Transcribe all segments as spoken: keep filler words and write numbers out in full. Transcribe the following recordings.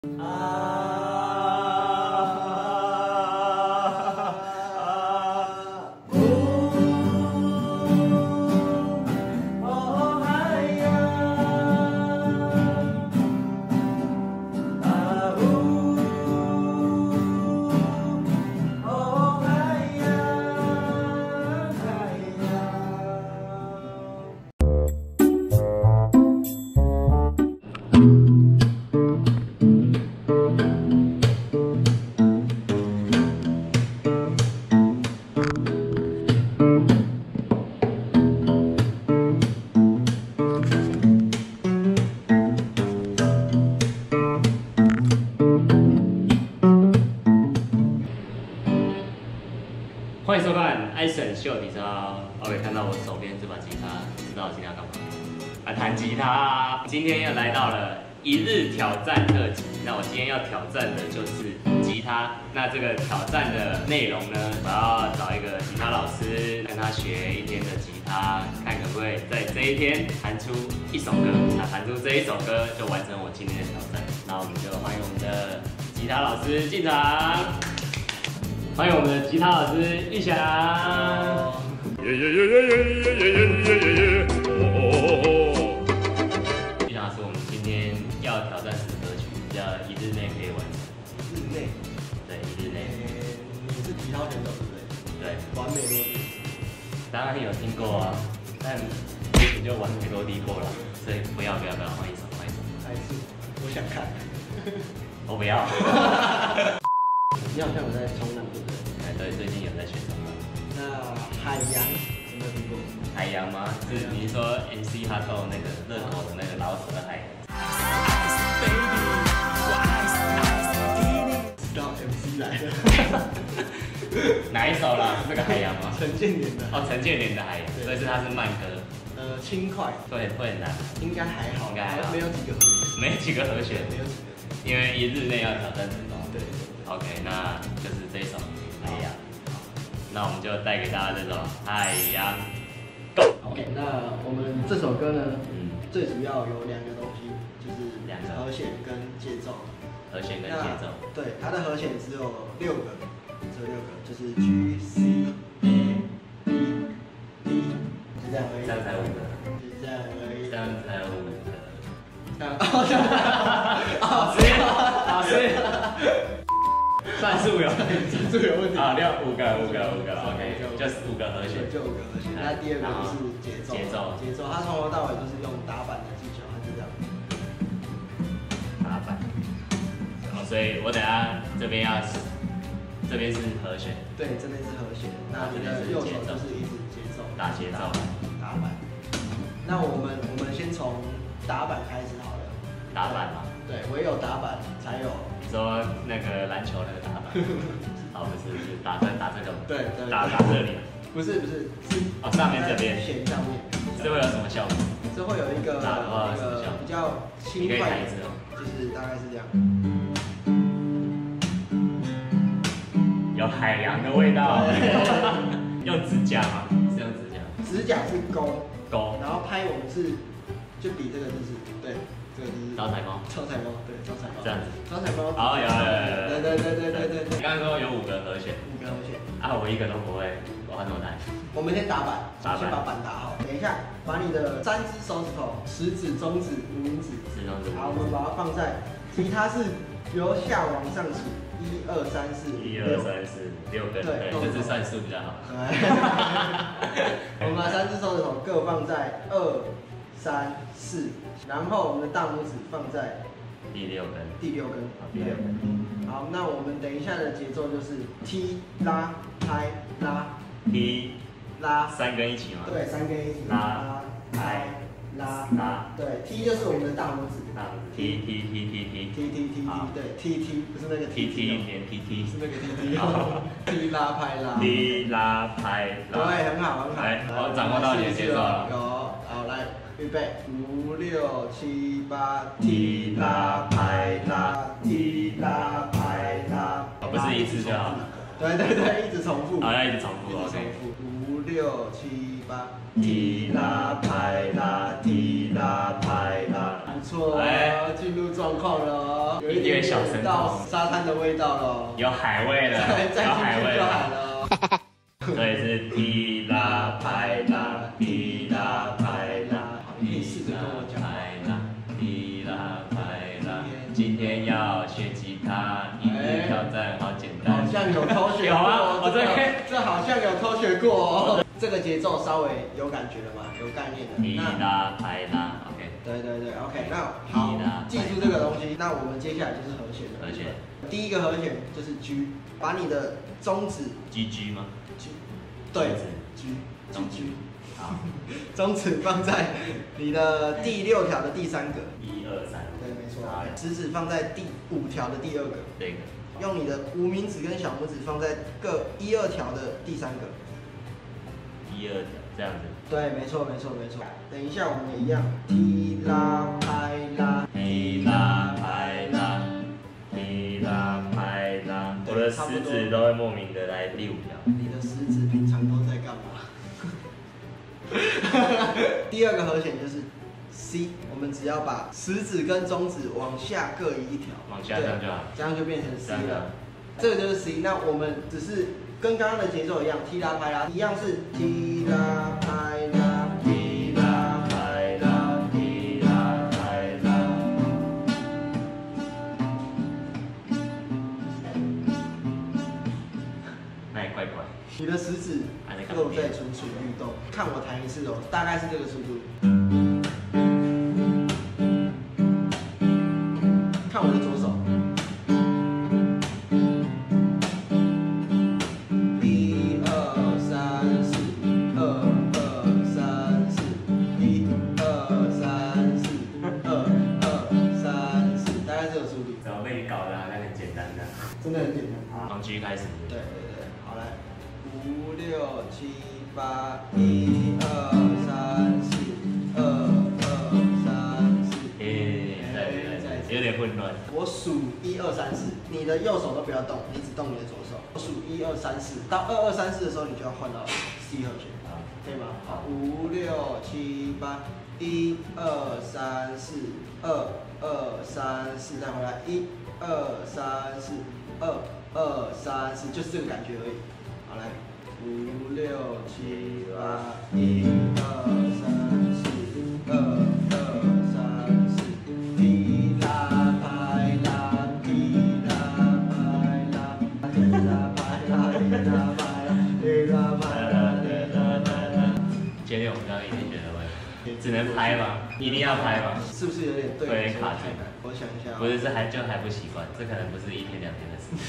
欢迎收看艾森秀体操。OK， 看到我手边这把吉他，知道我今天要干嘛？啊，弹吉他。今天又来到了一日挑战特辑。那我今天要挑战的就是吉他。那这个挑战的内容呢，我要找一个吉他老师，跟他学一天的吉他，看可不可以在这一天弹出一首歌。那弹出这一首歌，就完成我今天的挑战。那我们就欢迎我们的吉他老师进场。欢迎我们的吉他老师玉祥。耶耶耶耶耶耶耶耶耶耶！哦，玉祥老师，我们今天要挑战什么歌曲？要一日内可以完成。 一日内？ 对，一日内。 你是吉他选手对不对？ 对。 完美落地。 当然有听过啊，但也就完美落地过了，所以不要不要不要，换一首换一首。 还是我想看。 我不要。 你好像有在冲浪对不对？ 哎，对，最近有在学冲浪。 那海洋有没有听过？ 海洋吗？是你是说 M C 哈豆那个热狗的那个老舍的海洋？ 知道 M C 来了。 哪一首啦？是这个海洋吗？ 陈建年的。 哦，陈建年的海洋，所以是它是慢歌。 呃，轻快。 会会很难。应该还好。 应该还好。 没有几个和弦。 没几个和弦。没有几个。因为一日内要挑战成功。 对。 OK， 那就是这一首海洋。那我们就带给大家这首海洋 ，Go。 OK， 那我们这首歌呢， 嗯， 最主要有两个东西，就是两个和弦跟节奏。 和弦跟节奏。 对，它的和弦只有六个，只有六个，就是 G C A B D， 就这样而已。 这样才五个。 就这样而已。 这样才有五个。 这样。哦，这样。好，所以。 算数有， 算数有问题啊，六五个五个五个 ，OK， 就是五个和弦， 就五个和弦。那第二个就是节奏， 节奏， 节奏，它从头到尾都是用打板的技巧，它是这样。 打板。好，所以我等下这边要，这边是和弦， 对，这边是和弦，那你的右手就是一直节奏， 打节奏， 打板。那我们我们先从打板开始好了。 打板嘛？ 对，唯有打板才有。 说那个篮球那个打板，哦不是不是打这打这个， 对对， 打打这里， 不是不是是哦上面这边弦上面， 这会有什么效果？ 这会有一个打的话一个比较轻快的，就是大概是这样， 有海洋的味道，用指甲吗？是用指甲？ 指甲是勾勾， 然后拍我们是就比这个就是对。这个就是招财猫， 招财猫，对，招财猫， 这样子， 招财猫， 好，有有有， 对对对对对对对。 你刚刚说有五个和弦， 五个和弦， 啊，我一个都不会，我要怎么弹？ 我们先打板， 打板， 先把板打好。等一下，把你的三只手指头，食指、中指、无名指， 食中指。 好，我们把它放在，吉他是由下往上数，一二三四， 一二三四六根，对，这是算数比较好。对， 我们把三只手指头各放在二。三四，然后我们的大拇指放在第六根， 第六根， 第六根。 好，那我们等一下的节奏就是踢拉拍拉， 踢拉， 三根一起吗？ 对，三根一起。 拉拍拉拉， 对，踢就是我们的大拇指， 大拇指。踢踢踢踢踢踢踢踢踢，对，踢踢不是那个踢踢连踢踢， 是那个踢踢。踢拉拍拉， 踢拉拍拉， 对，很好很好。 来，我掌握到你的节奏了。 有，好来。预备，五六七八，踢拉拍拉，踢拉拍拉， 不是一次就好。 对对对，一直重复。 好，要一直重复。 重复。五六七八，踢拉拍拉，踢拉拍拉。不错错，哎，进入状况了，有一点小声到沙滩的味道了， 有海味了， 再有海味了。 所以是提拉拍拉，提拉拍拉， 你试着跟我讲。 提拉拍拉，今天要学吉他，一日挑战好简单。 好像有偷学过， 有啊，我这边这好像有偷学过哦。这个节奏稍微有感觉了吗？有概念的。 提拉拍拉 ，OK。 对对对 ，OK。那好，记住这个东西。那我们接下来就是和弦的。和弦。第一个和弦就是 G， 把你的中指 G G 吗 ？G， 对 ，G， 中指。好， 中指放在你的第六条的第三个。 一二三。 对，没错。食指放在第五条的第二个。 这个。 用你的无名指跟小拇指放在各一二条的第三个。 一二条这样子。 对，没错，没错，没错。等一下，我们也一样，提拉拍拉， 提拉拍拉，提拉拍拉。我的食指都会莫名的来第五条。 你的食指平常都在干嘛？第二个和弦就是 C， 我们只要把食指跟中指往下各移一条， 往下这样就好， 这样就变成 C 了。这个就是 C。那我们只是跟刚刚的节奏一样，踢拉拍拉，一样是踢拉拍拉，踢拉拍拉，踢拉拍拉。 那也怪怪。 你的食指又在蠢蠢欲动，看我弹一次哦，大概是这个速度。看我的左手，一二三四，二二三四，一二三四，二二三四，大概这个速度。 怎么被你搞得好像很简单的？ 真的很简单。 从 G 开始。 对对对，好来。五六七八，一二三四，二二三四。 诶，再再有点混乱。 我数一二三四，你的右手都不要动，你只动你的左手。我数一二三四，到二二三四的时候，你就要换到 C 和弦，可以吗？好，五六七八，一二三四，二二三四，再回来，一二三四，二二三四，就是这个感觉而已。好，来，五六七八，一二三四，二二三四，提拉拍拉，提拉拍拉，提拉拍拉，提拉拍拉，提拉拍拉，提拉拍拉。 前面我们刚刚一定觉得会，只能拍吧，一定要拍吧？ 是不是有点对？ 有点卡住。 我想一下。 不是，是还就还不习惯，这可能不是一天两天的事。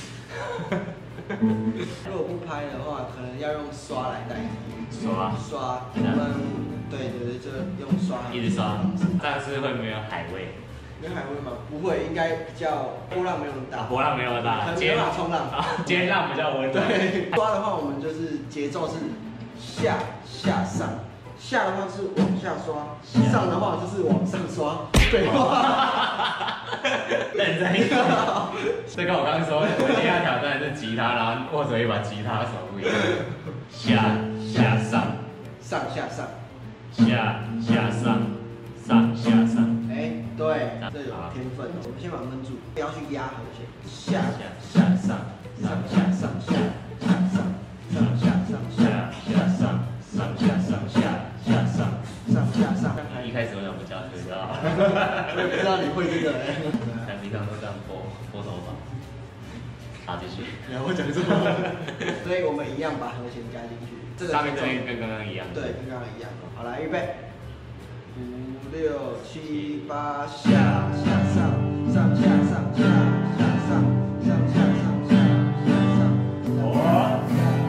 如果不拍的话，可能要用刷来代替。 刷刷，我们对对对，就用刷。 一直刷，这样是会没有海味？ 没有海味吗？不会，应该比较波浪没有那么大。 波浪没有那么大， 可能没办法冲浪。 尖浪比较稳。 对，刷的话，我们就是节奏是下下上，下的话是往下刷，上的话就是往上刷。对话。 认真一点。这跟我刚刚说，我今天要挑战的是吉他，然后握着一把吉他手不一样。下下上， 上下上， 下下上，上下上。 哎，对，这有天分哦。我们先把它闷住，不要去压和弦。下下下上，上下上下下上，上下上下下上，上下上下下上，上下上。 一开始我想不教，知道？ 我也不知道你会这个哎。 但平常都这样拨拨头发。好，继续。 然后讲这么，所以我们一样把和弦加进去。这个上面这边跟刚刚一样。 对，跟刚刚一样。好，来预备。五六七八，下下上，上下上下下上，上下上下下上。哦。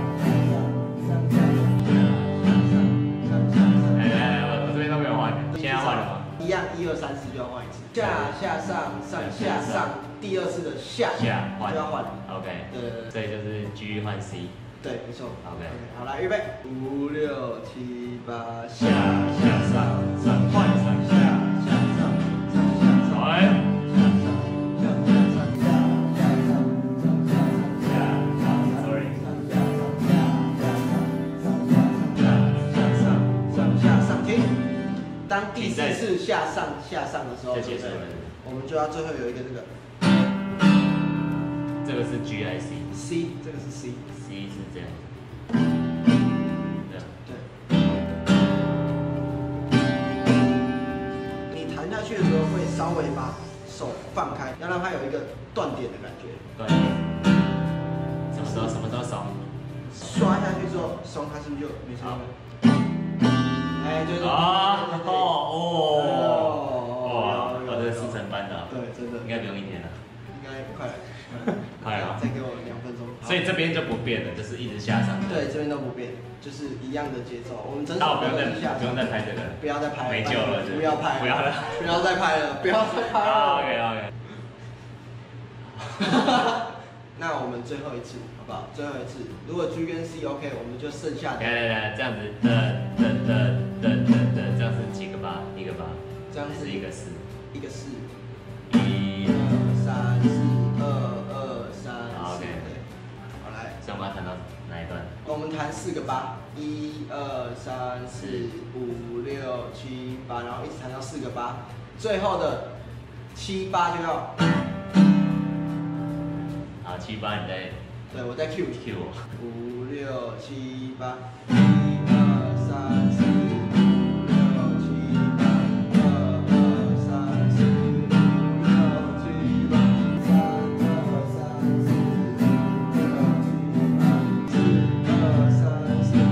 来来来，我我这边都没有换，现在换了吗？ 一样，一二三四就要换一次。下下上上下上，第二次的下下就要换。 OK。 对对对。 所以就是 G 换 C。 对，没错。 OK。 好，来预备。五六七八，下下上上换上下下上上下上。 来。 上下上下下上上下上下下上。Sorry。上下上下下上上下上下上上下上停。当第四次下下上下上的时候， 就结束了。 我们就要最后有一个这个， 这个是 G 还是 C？C， 这个是 C。C 是这样。对。 对。你弹下去的时候会稍微把手放开，要让它有一个断点的感觉。 断点。什么时候？什么时候松？ 刷下去之后松，它是不是就没声音了？哎，就是。 啊！哦哦哦！ 哇，我这是速成班的。 对，真的。 应该不用一天了。 应该快了。 快了。 再给我两分钟。 所以这边就不变了，就是一直下上。 对，这边都不变，就是一样的节奏。我们整首都是下。 不用再拍这个。 不要再拍了。 没救了， 不要拍了。 不要了。 不要再拍了，不要再拍了。 OK OK。 那我们最后一次，好不好？最后一次，如果 G 跟 C OK， 我们就剩下的。 来来来，这样子的的的的的的，这样是几个八？一个八。 这样是一个四。 一个四。 一二三四，二二三四。 OK。 好来。 所以我们要弹到哪一段？ 我们弹四个八，一二三四五六七八，然后一直弹到四个八，最后的七八就要。 好，七八你再。 对，我在 Q Q 我。 五六七八，一二三四五六七八，二二三四五六七八，三二三四五六七八，四二三四。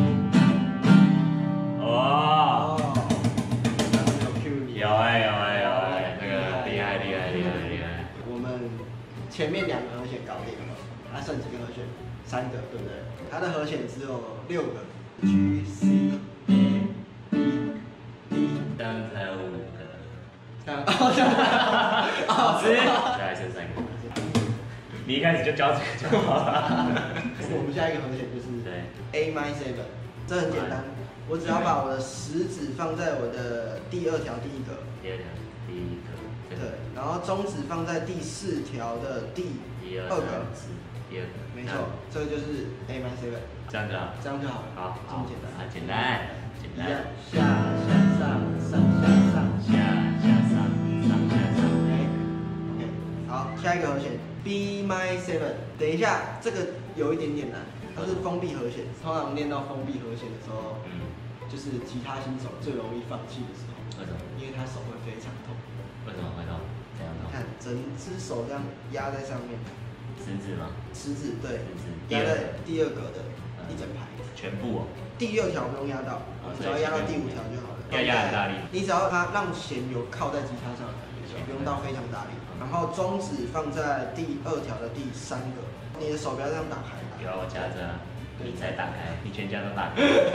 哇！ 有 Q 你。 有哎有哎有哎，这个厉害厉害厉害厉害。 我们前面两个和弦搞定了。它剩几个和弦？三个，对不对？它的和弦只有六个 ，G C A B D。 这样才有五个。 这样，哦，这样， 好吃。再来剩三个。你一开始就教这个就好了。 我们下一个和弦就是对 A minor seven， 这很简单，我只要把我的食指放在我的第二条第一个。 第二条第一个。 对，然后中指放在第四条的第二个。 第二个， 没错，这个就是 A minor seven， 这样就好， 这样就好了， 好， 这么简单， 啊，简单，简单， 下下上上下上下下上上下上 ，OK OK， 好，下一个和弦 B minor seven， 等一下，这个有一点点难，它是封闭和弦，通常练到封闭和弦的时候，嗯，就是吉他新手最容易放弃的时候， 为什么？ 因为他手会非常痛， 为什么会痛？怎样痛？ 看整只手这样压在上面。 食指吗？ 食指对， 食指压在第二格的一整排， 全部哦。 第六条不用压到，只要压到第五条就好了。 要压很大力。 你只要它让弦有靠在吉他上的感觉，不用到非常大力。然后中指放在第二条的第三个，你的手不要这样打开。 有啊，我夹着，你才打开，你全家都打开。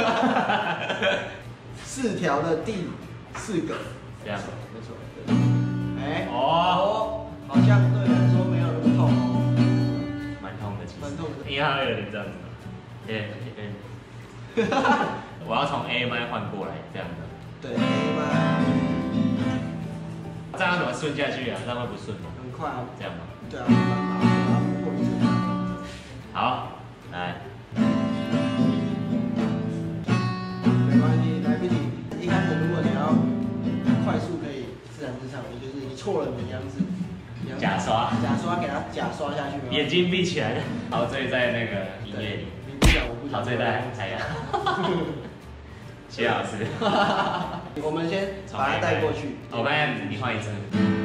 四条的第四个， 这样， 没错。哎， 哦， 好像对来说没有那么痛哦。 蛮痛的，因为它有点这样子，对对。我要从 A 麦换过来，这样的。 对 A 麦。 这样怎么顺下去啊？这样会不顺吗？ 很快啊。 这样吗？ 对啊，慢慢把它破一次。 好，来。 没关系，来不及。一开始如果你要快速可以自然之上，你就是你错了，你一样是。 假刷， 假刷给它假刷下去， 眼睛闭起来。陶醉在那个音乐里。 你不讲我不讲。 陶醉在海洋。谢老师。 我们先把它带过去。 我看下你换一次。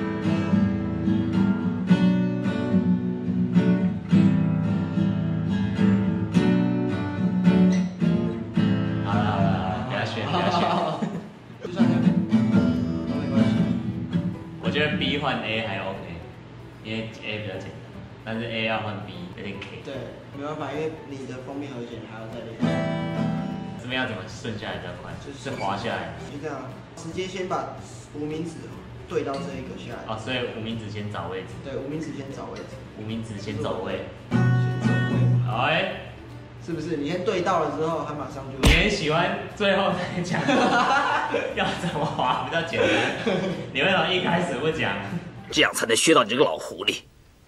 好了好了，不要选不要选。 就算这样，都没关系。 我觉得 B 换 A 还 OK。因为 A 比较简单，但是 A 要换 B 有点 K。对， 没办法，因为你的封闭和弦还要再练。 这边要怎么顺下来比较快？就是滑下来。 就这样，直接先把无名指对到这一个下来。 哦，所以无名指先找位置。 对，无名指先找位置。 无名指先走位。 先走位。 好哎， 是不是？你先对到了之后，它马上就。 你很喜欢最后再讲要怎么滑比较简单？你为什么一开始不讲？ 这样才能学到你这个老狐狸。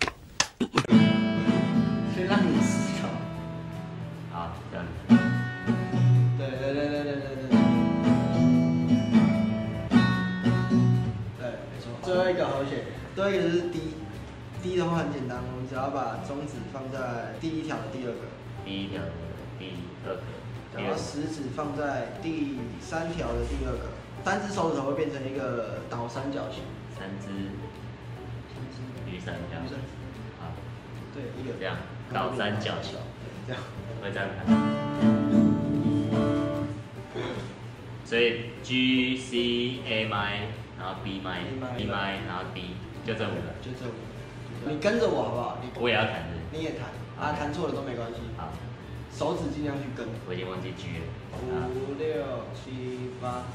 先让你思考。 好，这样。 对对对对对对对。 多一个就是 D，D 的话很简单，我们只要把中指放在第一条的第二个， 第一条的第二个， 然后食指放在第三条的第二个，三只手指头会变成一个倒三角形。 三只雨伞这样。好， 对，一个这样倒三角形， 这样会这样看。所以 G C A 麦，然后 B 麦 B 麦，然后 D， 就这五个。 就这五个。你跟着我好不好？你我也要弹的。 你也弹啊，弹错了都没关系。 好， 手指尽量去跟。 我已经忘记 G 了。 五六七八。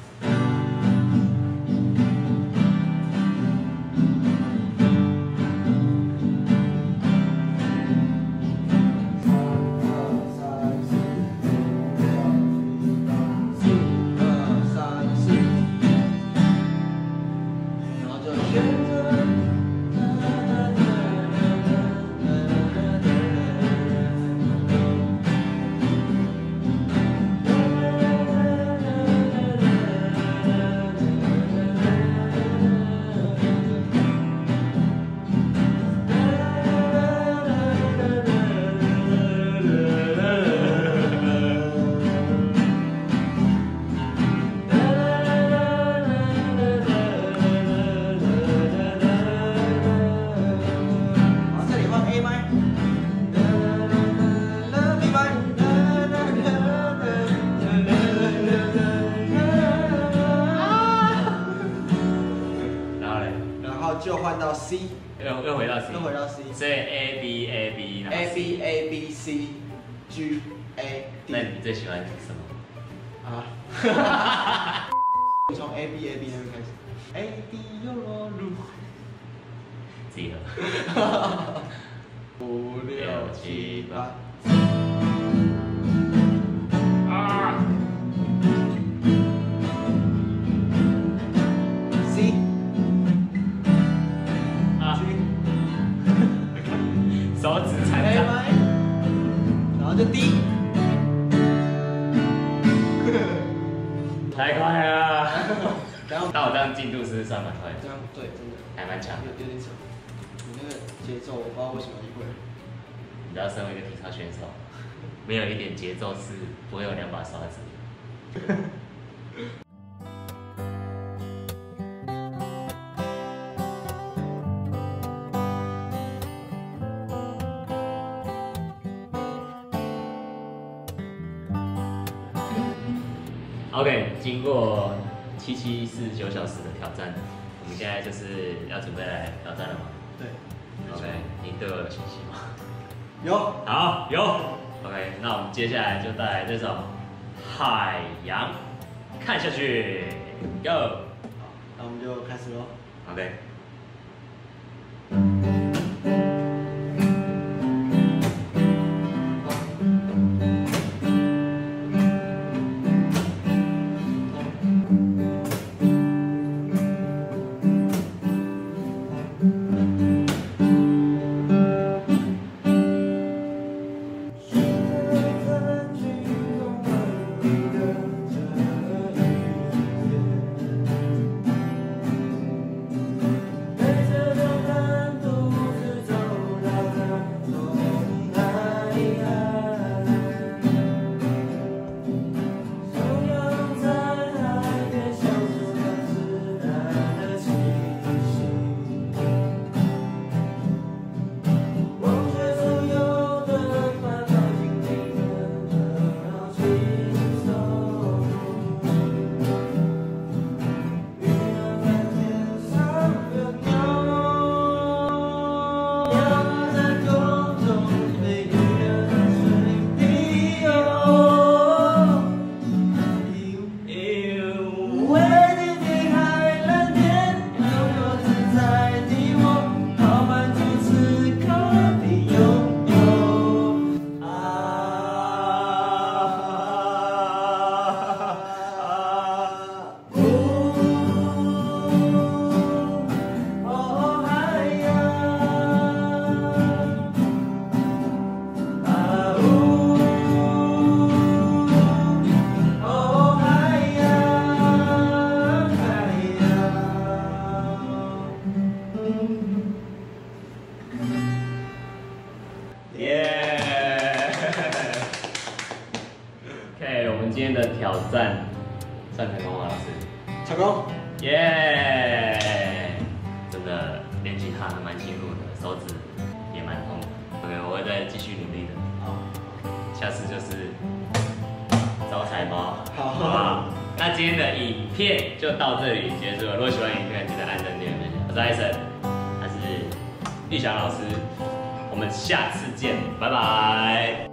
就换到 C， 又又回到 C， 又回到 C， 所以 A B A B， 然后 A B A B C G A D。 那你最喜欢什么？ 啊，从 A B A B 那边开始 ，A B 又落入， 自己喝。 五六七八。 啊 C。 手指缠上，然后就 D， 太快了。但我这样进度是算蛮快的。 这样对，真的还蛮强， 有有点扯。你那个节奏，我不知道为什么你会。 你知道，身为一个体操选手，没有一点节奏是不会有两把刷子。OK， 经过七七四十九小时的挑战，我们现在就是要准备来挑战了吗？ 对。 OK， 你对我有信心吗？ 有。 好，有。OK， 那我们接下来就带来这首《海洋》，看下去 ，Go。 好，那我们就开始喽。 OK。 的挑战算成功吗，老师？ 成功。 耶！ Yeah! 真的练吉他还蛮辛苦的，手指也蛮痛的。OK， 我会再继续努力的。好，下次就是招财猫，好不好？那今天的影片就到这里结束了。如果喜欢影片，记得按赞、订阅、分享。我是艾森，他是玉祥老师，我们下次见，拜拜。